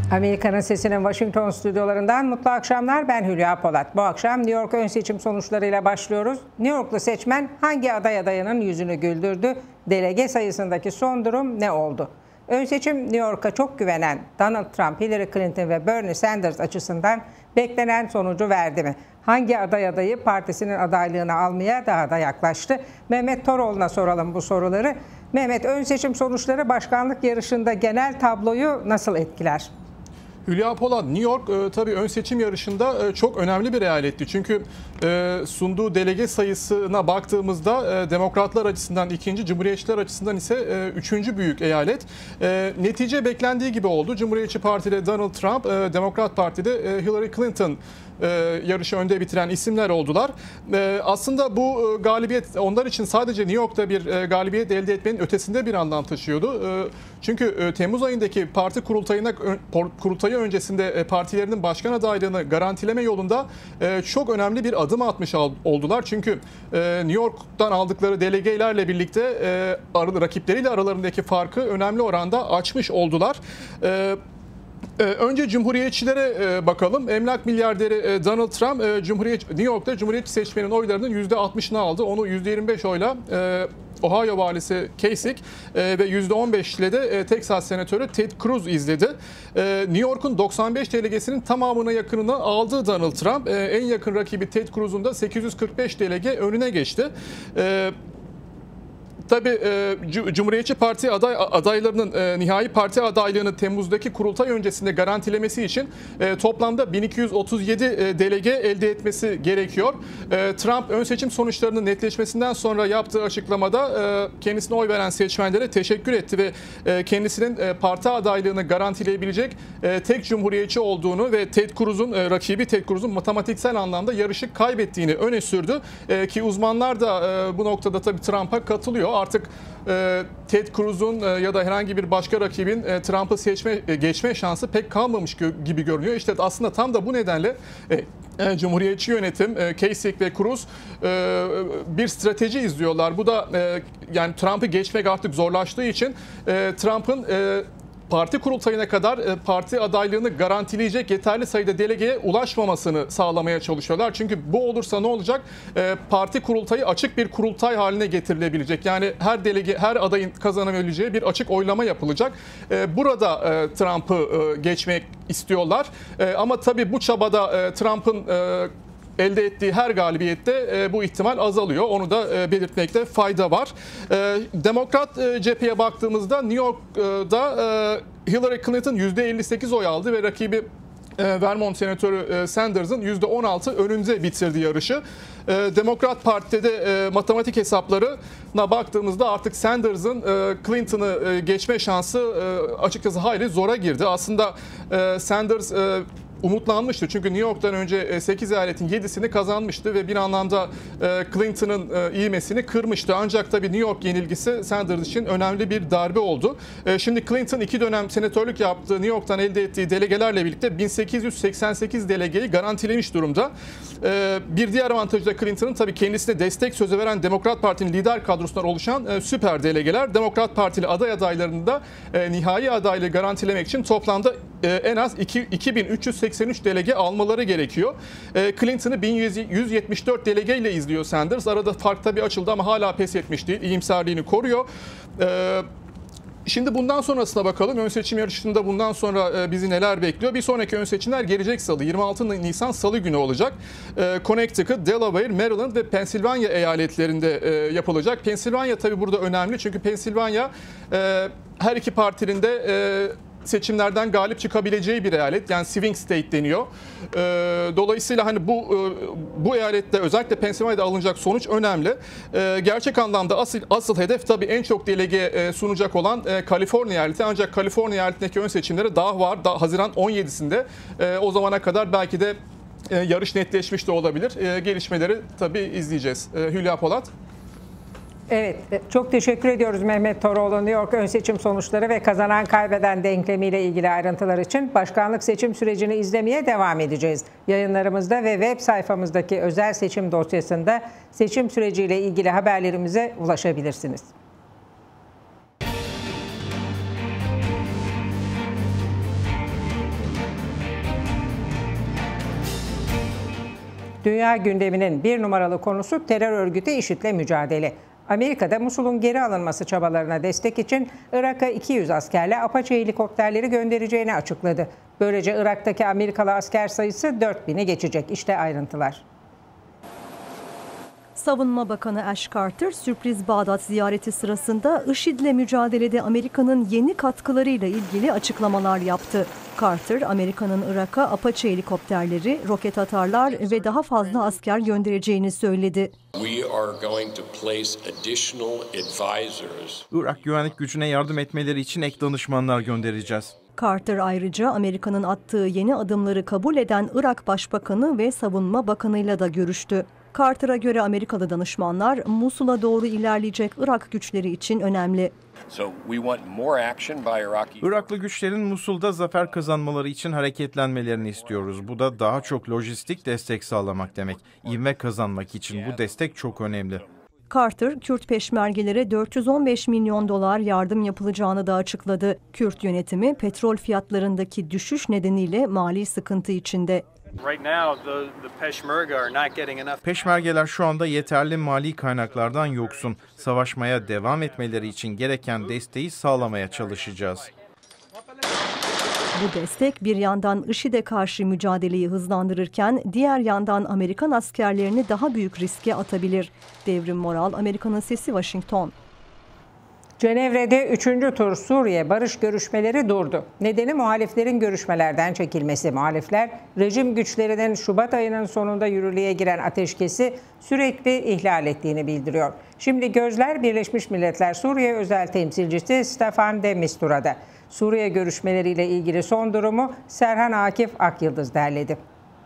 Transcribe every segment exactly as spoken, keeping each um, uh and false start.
Amerika'nın Sesi'nin Washington stüdyolarından mutlu akşamlar. Ben Hülya Polat. Bu akşam New York ön seçim sonuçlarıyla başlıyoruz. New Yorklu seçmen hangi aday adayının yüzünü güldürdü? Delege sayısındaki son durum ne oldu? Ön seçim New York'a çok güvenen Donald Trump, Hillary Clinton ve Bernie Sanders açısından beklenen sonucu verdi mi? Hangi aday adayı partisinin adaylığını almaya daha da yaklaştı? Mehmet Toroğlu'na soralım bu soruları. Mehmet, ön seçim sonuçları başkanlık yarışında genel tabloyu nasıl etkiler? Hülya Polat, New York e, tabii ön seçim yarışında e, çok önemli bir eyaletti. Çünkü e, sunduğu delege sayısına baktığımızda e, demokratlar açısından ikinci, cumhuriyetçiler açısından ise e, üçüncü büyük eyalet. E, netice beklendiği gibi oldu. Cumhuriyetçi Parti'de Donald Trump, e, Demokrat Parti'de e, Hillary Clinton e, yarışı önde bitiren isimler oldular. E, aslında bu e, galibiyet onlar için sadece New York'ta bir e, galibiyet elde etmenin ötesinde bir anlam taşıyordu. E, çünkü e, Temmuz ayındaki parti kurultayına kurultayı öncesinde partilerinin başkan adaylığını garantileme yolunda çok önemli bir adım atmış oldular. Çünkü New York'tan aldıkları delegelerle birlikte rakipleriyle aralarındaki farkı önemli oranda açmış oldular. Önce Cumhuriyetçilere bakalım. Emlak milyarderi Donald Trump Cumhuriyet, New York'ta Cumhuriyetçi seçmenin oylarının yüzde altmışını aldı. Onu yüzde yirmi beş oyla Ohio valisi Kasich ve yüzde on beş ile de Texas senatörü Ted Cruz izledi. New York'un doksan beş delegesinin tamamına yakınını aldı Donald Trump. En yakın rakibi Ted Cruz'un da sekiz yüz kırk beş delege önüne geçti. Tabii Cumhuriyetçi Parti aday adaylarının e, nihai parti adaylığını Temmuz'daki kurultay öncesinde garantilemesi için e, toplamda bin iki yüz otuz yedi e, delege elde etmesi gerekiyor. E, Trump ön seçim sonuçlarının netleşmesinden sonra yaptığı açıklamada e, kendisine oy veren seçmenlere teşekkür etti ve e, kendisinin e, parti adaylığını garantileyebilecek e, tek cumhuriyetçi olduğunu ve Ted Cruz'un e, rakibi Ted Cruz'un matematiksel anlamda yarışı kaybettiğini öne sürdü. E, ki uzmanlar da e, bu noktada tabii Trump'a katılıyor. Artık e, Ted Cruz'un e, ya da herhangi bir başka rakibin e, Trump'ı seçme e, geçme şansı pek kalmamış gö gibi görünüyor. İşte aslında tam da bu nedenle e, e, Cumhuriyetçi yönetim, e, Kasich ve Cruz e, bir strateji izliyorlar. Bu da e, yani Trump'ı geçmek artık zorlaştığı için e, Trump'ın e, parti kurultayına kadar parti adaylığını garantileyecek yeterli sayıda delegeye ulaşmamasını sağlamaya çalışıyorlar. Çünkü bu olursa ne olacak? Parti kurultayı açık bir kurultay haline getirilebilecek. Yani her delege, her adayın kazanabileceği bir açık oylama yapılacak. Burada Trump'ı geçmek istiyorlar. Ama tabii bu çabada Trump'ın elde ettiği her galibiyette e, bu ihtimal azalıyor. Onu da e, belirtmekte fayda var. E, Demokrat e, cepheye baktığımızda New York'da e, Hillary Clinton yüzde elli sekiz oy aldı ve rakibi e, Vermont senatörü e, Sanders'ın yüzde on altı önünde bitirdi yarışı. E, Demokrat Parti'de de e, matematik hesaplarına baktığımızda artık Sanders'ın e, Clinton'ı e, geçme şansı e, açıkçası hayli zora girdi. Aslında e, Sanders e, umutlanmıştı. Çünkü New York'tan önce sekiz eyaletin yedisini kazanmıştı ve bir anlamda Clinton'ın ivmesini kırmıştı. Ancak tabii New York yenilgisi Sanders için önemli bir darbe oldu. Şimdi Clinton iki dönem senatörlük yaptığı New York'tan elde ettiği delegelerle birlikte bin sekiz yüz seksen sekiz delegeyi garantilemiş durumda. Bir diğer avantajı da Clinton'ın tabii kendisine destek sözü veren Demokrat Parti'nin lider kadrosundan oluşan süper delegeler. Demokrat Partili aday adaylarını da nihai adaylığı garantilemek için toplamda en az iki bin üç yüz seksen üç delege almaları gerekiyor. Clinton'ı bin yüz yetmiş dört delegeyle izliyor Sanders. Arada fark tabii açıldı ama hala pes etmiş değil. İyimserliğini koruyor. Şimdi bundan sonrasına bakalım. Ön seçim yarışında bundan sonra bizi neler bekliyor? Bir sonraki ön seçimler gelecek salı. yirmi altı Nisan Salı günü olacak. Connecticut, Delaware, Maryland ve Pensilvanya eyaletlerinde yapılacak. Pensilvanya tabii burada önemli. Çünkü Pensilvanya her iki partinin de seçimlerden galip çıkabileceği bir eyalet. Yani swing state deniyor. Dolayısıyla hani bu bu eyalette özellikle Pensilvanya'da alınacak sonuç önemli. Gerçek anlamda asıl asıl hedef tabii en çok delege sunacak olan Kaliforniya eyaleti. Ancak Kaliforniya eyaletindeki ön seçimleri daha var. Daha Haziran on yedisinde. O zamana kadar belki de yarış netleşmiş de olabilir. Gelişmeleri tabii izleyeceğiz. Hülya Polat. Evet, çok teşekkür ediyoruz Mehmet Toroğlu. New York ön seçim sonuçları ve kazanan kaybeden denklemiyle ilgili ayrıntılar için başkanlık seçim sürecini izlemeye devam edeceğiz. Yayınlarımızda ve web sayfamızdaki özel seçim dosyasında seçim süreciyle ilgili haberlerimize ulaşabilirsiniz. Dünya gündeminin bir numaralı konusu terör örgütü IŞİD'le mücadele. Amerika'da Musul'un geri alınması çabalarına destek için Irak'a iki yüz askerle Apache helikopterleri göndereceğini açıkladı. Böylece Irak'taki Amerikalı asker sayısı dört bini geçecek. İşte ayrıntılar. Savunma Bakanı Ash Carter sürpriz Bağdat ziyareti sırasında IŞİD'le mücadelede Amerika'nın yeni katkılarıyla ilgili açıklamalar yaptı. Carter, Amerika'nın Irak'a Apache helikopterleri, roket atarlar ve daha fazla asker göndereceğini söyledi. Irak güvenlik gücüne yardım etmeleri için ek danışmanlar göndereceğiz. Carter ayrıca Amerika'nın attığı yeni adımları kabul eden Irak Başbakanı ve Savunma Bakanı'yla da görüştü. Carter'a göre Amerikalı danışmanlar Musul'a doğru ilerleyecek Irak güçleri için önemli. Iraklı güçlerin Musul'da zafer kazanmaları için hareketlenmelerini istiyoruz. Bu da daha çok lojistik destek sağlamak demek. İvme kazanmak için bu destek çok önemli. Carter, Kürt peşmergelere dört yüz on beş milyon dolar yardım yapılacağını da açıkladı. Kürt yönetimi petrol fiyatlarındaki düşüş nedeniyle mali sıkıntı içinde. Peşmergeler şu anda yeterli mali kaynaklardan yoksun. Savaşmaya devam etmeleri için gereken desteği sağlamaya çalışacağız. Bu destek bir yandan IŞİD'e karşı mücadeleyi hızlandırırken diğer yandan Amerikan askerlerini daha büyük riske atabilir. Devrim Moral, Amerika'nın Sesi, Washington. Cenevre'de üçüncü tur Suriye barış görüşmeleri durdu. Nedeni muhaliflerin görüşmelerden çekilmesi. Muhalifler rejim güçlerinin Şubat ayının sonunda yürürlüğe giren ateşkesi sürekli ihlal ettiğini bildiriyor. Şimdi gözler Birleşmiş Milletler Suriye özel temsilcisi Staffan de Mistura'da. Suriye görüşmeleriyle ilgili son durumu Serhan Akif Akyıldız derledi.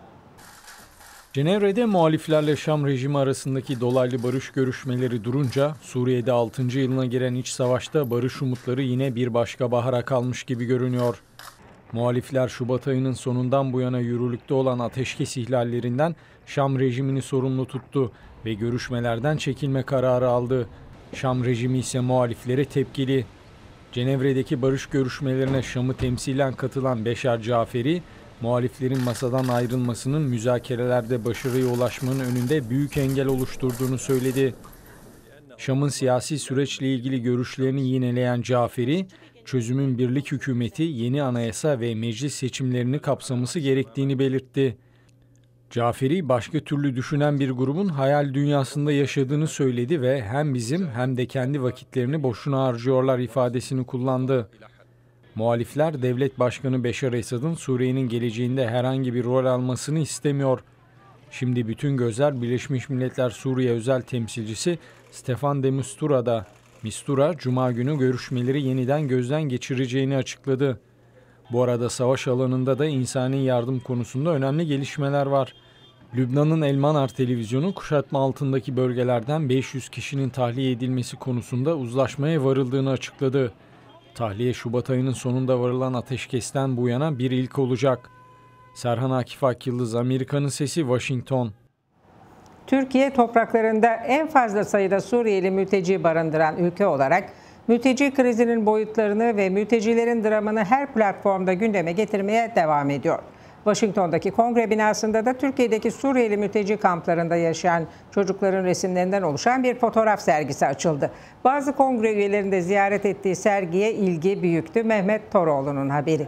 Cenevre'de muhaliflerle Şam rejimi arasındaki dolaylı barış görüşmeleri durunca Suriye'de altıncı yılına giren iç savaşta barış umutları yine bir başka bahara kalmış gibi görünüyor. Muhalifler Şubat ayının sonundan bu yana yürürlükte olan ateşkes ihlallerinden Şam rejimini sorumlu tuttu ve görüşmelerden çekilme kararı aldı. Şam rejimi ise muhaliflere tepkili. Cenevre'deki barış görüşmelerine Şam'ı temsilen katılan Beşar Caferi, muhaliflerin masadan ayrılmasının müzakerelerde başarıya ulaşmanın önünde büyük engel oluşturduğunu söyledi. Şam'ın siyasi süreçle ilgili görüşlerini yineleyen Caferi, çözümün birlik hükümeti, yeni anayasa ve meclis seçimlerini kapsaması gerektiğini belirtti. Caferi, başka türlü düşünen bir grubun hayal dünyasında yaşadığını söyledi ve hem bizim hem de kendi vakitlerini boşuna harcıyorlar ifadesini kullandı. Muhalifler, Devlet Başkanı Beşar Esad'ın Suriye'nin geleceğinde herhangi bir rol almasını istemiyor. Şimdi bütün gözler Birleşmiş Milletler Suriye özel temsilcisi Staffan de Mistura'da. Mistura, Cuma günü görüşmeleri yeniden gözden geçireceğini açıkladı. Bu arada savaş alanında da insani yardım konusunda önemli gelişmeler var. Lübnan'ın El Manar televizyonu kuşatma altındaki bölgelerden beş yüz kişinin tahliye edilmesi konusunda uzlaşmaya varıldığını açıkladı. Tahliye Şubat ayının sonunda varılan ateşkesten bu yana bir ilk olacak. Serhan Akif Akyıldız, Amerika'nın Sesi, Washington. Türkiye topraklarında en fazla sayıda Suriyeli mülteci barındıran ülke olarak mülteci krizinin boyutlarını ve mültecilerin dramını her platformda gündeme getirmeye devam ediyor. Washington'daki kongre binasında da Türkiye'deki Suriyeli mülteci kamplarında yaşayan çocukların resimlerinden oluşan bir fotoğraf sergisi açıldı. Bazı kongre üyelerinin de ziyaret ettiği sergiye ilgi büyüktü. Mehmet Toroğlu'nun haberi.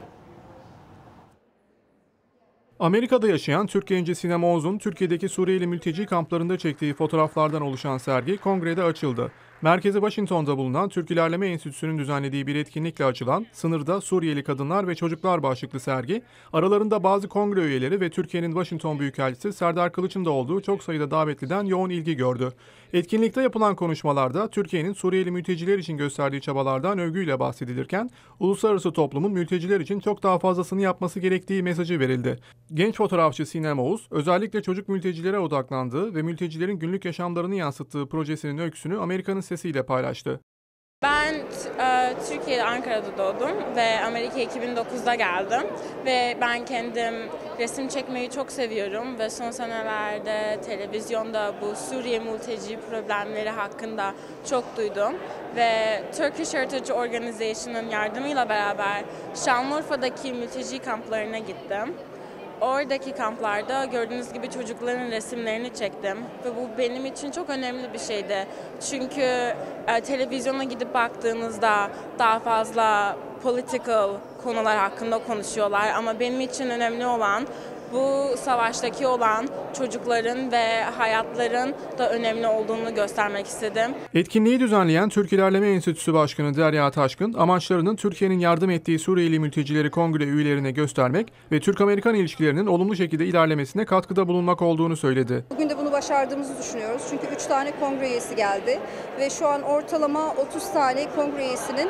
Amerika'da yaşayan Türk genci Sinem Oğuz'un Türkiye'deki Suriyeli mülteci kamplarında çektiği fotoğraflardan oluşan sergi kongrede açıldı. Merkezi Washington'da bulunan Türk İlerleme Enstitüsü'nün düzenlediği bir etkinlikle açılan "Sınırda Suriyeli Kadınlar ve Çocuklar" başlıklı sergi, aralarında bazı kongre üyeleri ve Türkiye'nin Washington Büyükelçisi Serdar Kılıç'ın da olduğu çok sayıda davetliden yoğun ilgi gördü. Etkinlikte yapılan konuşmalarda Türkiye'nin Suriyeli mülteciler için gösterdiği çabalardan övgüyle bahsedilirken, uluslararası toplumun mülteciler için çok daha fazlasını yapması gerektiği mesajı verildi. Genç fotoğrafçı Sinem Oğuz, özellikle çocuk mültecilere odaklandığı ve mültecilerin günlük yaşamlarını yansıttığı projesinin öyküsünü Amerika'nın Sesi'yle paylaştı. Ben e, Türkiye'de, Ankara'da doğdum ve Amerika'ya iki bin dokuzda geldim ve ben kendim resim çekmeyi çok seviyorum ve son senelerde televizyonda bu Suriye mülteci problemleri hakkında çok duydum ve Turkish Heritage Organization'ın yardımıyla beraber Şanlıurfa'daki mülteci kamplarına gittim Oradaki kamplarda gördüğünüz gibi çocukların resimlerini çektim ve bu benim için çok önemli bir şeydi. Çünkü e, televizyona gidip baktığınızda daha fazla political konular hakkında konuşuyorlar ama benim için önemli olan bu savaştaki olan çocukların ve hayatların da önemli olduğunu göstermek istedim. Etkinliği düzenleyen Türk İlerleme Enstitüsü Başkanı Derya Taşkın, amaçlarının Türkiye'nin yardım ettiği Suriyeli mültecileri kongre üyelerine göstermek ve Türk-Amerikan ilişkilerinin olumlu şekilde ilerlemesine katkıda bulunmak olduğunu söyledi. Bugün de bunu başardığımızı düşünüyoruz. Çünkü üç tane kongre üyesi geldi ve şu an ortalama otuz tane kongre üyesinin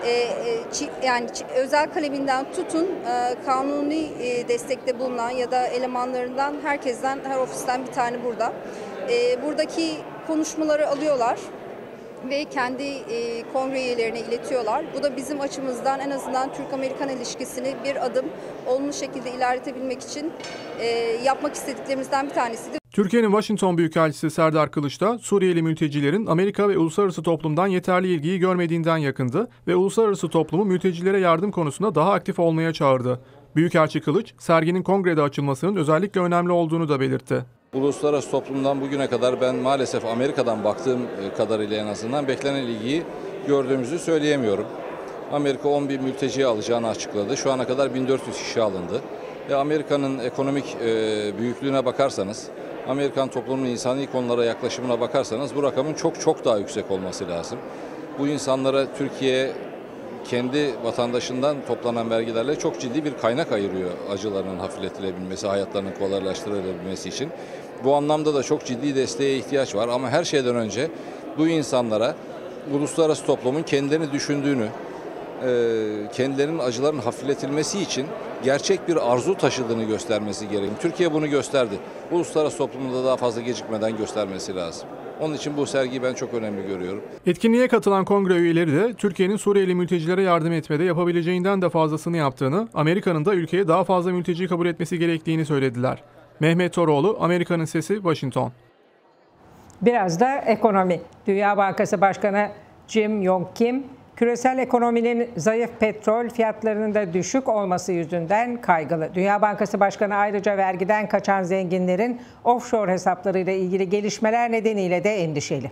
yani özel kaleminden tutun kanuni destekte bulunan ya da elemanlarından herkesten, her ofisten bir tane burada. Buradaki konuşmaları alıyorlar ve kendi kongre üyelerine iletiyorlar. Bu da bizim açımızdan en azından Türk-Amerikan ilişkisini bir adım olumlu şekilde ilerletebilmek için yapmak istediklerimizden bir tanesiydi. Türkiye'nin Washington Büyükelçisi Serdar Kılıç da Suriyeli mültecilerin Amerika ve uluslararası toplumdan yeterli ilgiyi görmediğinden yakındı ve uluslararası toplumu mültecilere yardım konusunda daha aktif olmaya çağırdı. Büyükelçi Kılıç, serginin kongrede açılmasının özellikle önemli olduğunu da belirtti. Uluslararası toplumdan bugüne kadar ben maalesef Amerika'dan baktığım kadarıyla en azından beklenen ilgiyi gördüğümüzü söyleyemiyorum. Amerika on bin mülteci alacağını açıkladı. Şu ana kadar bin dört yüz kişi alındı. Ve Amerika'nın ekonomik büyüklüğüne bakarsanız, Amerikan toplumunun insani konulara yaklaşımına bakarsanız bu rakamın çok çok daha yüksek olması lazım. Bu insanlara Türkiye kendi vatandaşından toplanan vergilerle çok ciddi bir kaynak ayırıyor acılarının hafifletilebilmesi, hayatlarının kolaylaştırılabilmesi için. Bu anlamda da çok ciddi desteğe ihtiyaç var ama her şeyden önce bu insanlara uluslararası toplumun kendilerini düşündüğünü, kendilerinin acıların hafifletilmesi için gerçek bir arzu taşıdığını göstermesi gerekiyor. Türkiye bunu gösterdi. Uluslararası toplumda daha fazla gecikmeden göstermesi lazım. Onun için bu sergiyi ben çok önemli görüyorum. Etkinliğe katılan kongre üyeleri de Türkiye'nin Suriyeli mültecilere yardım etmede yapabileceğinden de fazlasını yaptığını, Amerika'nın da ülkeye daha fazla mülteci kabul etmesi gerektiğini söylediler. Mehmet Toroğlu, Amerika'nın Sesi, Washington. Biraz da ekonomi. Dünya Bankası Başkanı Jim Yong Kim, küresel ekonominin zayıf petrol fiyatlarının da düşük olması yüzünden kaygılı. Dünya Bankası Başkanı ayrıca vergiden kaçan zenginlerin offshore hesaplarıyla ilgili gelişmeler nedeniyle de endişeli.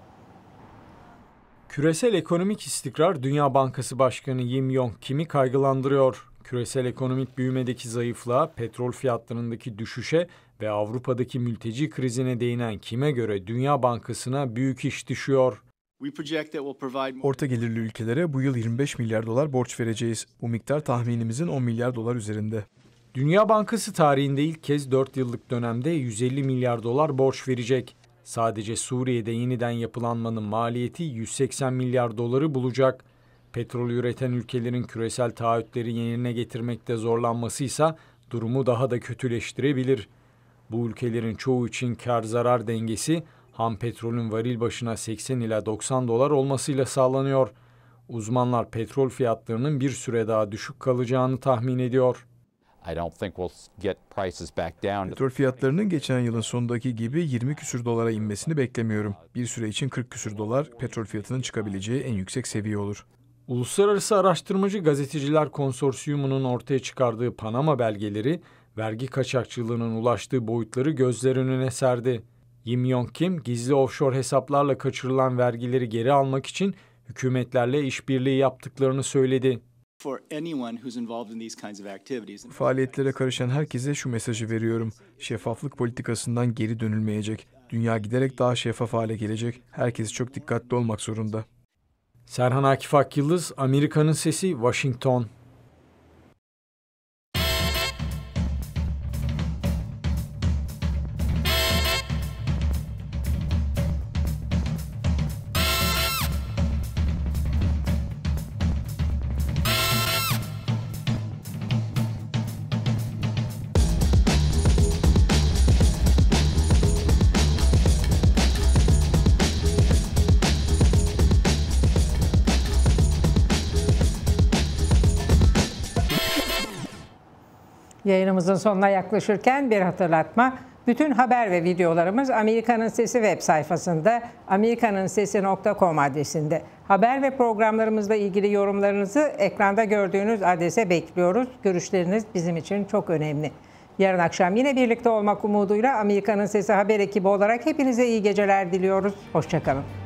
Küresel ekonomik istikrar Dünya Bankası Başkanı Jim Yong Kim'i kaygılandırıyor. Küresel ekonomik büyümedeki zayıflığa, petrol fiyatlarındaki düşüşe ve Avrupa'daki mülteci krizine değinen Kim'e göre Dünya Bankası'na büyük iş düşüyor. Orta gelirli ülkelere bu yıl yirmi beş milyar dolar borç vereceğiz. Bu miktar tahminimizin on milyar dolar üzerinde. Dünya Bankası tarihinde ilk kez dört yıllık dönemde yüz elli milyar dolar borç verecek. Sadece Suriye'de yeniden yapılanmanın maliyeti yüz seksen milyar doları bulacak. Petrol üreten ülkelerin küresel taahhütleri yerine getirmekte zorlanmasıysa durumu daha da kötüleştirebilir. Bu ülkelerin çoğu için kar-zarar dengesi ham petrolün varil başına seksen ila doksan dolar olmasıyla sağlanıyor. Uzmanlar petrol fiyatlarının bir süre daha düşük kalacağını tahmin ediyor. Petrol fiyatlarının geçen yılın sonundaki gibi yirmi küsür dolara inmesini beklemiyorum. Bir süre için kırk küsür dolar petrol fiyatının çıkabileceği en yüksek seviye olur. Uluslararası Araştırmacı Gazeteciler Konsorsiyumu'nun ortaya çıkardığı Panama belgeleri, vergi kaçakçılığının ulaştığı boyutları gözler önüne serdi. Jim Yong Kim, gizli offshore hesaplarla kaçırılan vergileri geri almak için hükümetlerle işbirliği yaptıklarını söyledi. Bu faaliyetlere karışan herkese şu mesajı veriyorum. Şeffaflık politikasından geri dönülmeyecek. Dünya giderek daha şeffaf hale gelecek. Herkes çok dikkatli olmak zorunda. Serhan Akif Akyıldız, Amerika'nın Sesi, Washington. Yayınımızın sonuna yaklaşırken bir hatırlatma. Bütün haber ve videolarımız Amerika'nın Sesi web sayfasında, amerikanın sesi nokta com adresinde. Haber ve programlarımızla ilgili yorumlarınızı ekranda gördüğünüz adrese bekliyoruz. Görüşleriniz bizim için çok önemli. Yarın akşam yine birlikte olmak umuduyla Amerika'nın Sesi haber ekibi olarak hepinize iyi geceler diliyoruz. Hoşça kalın.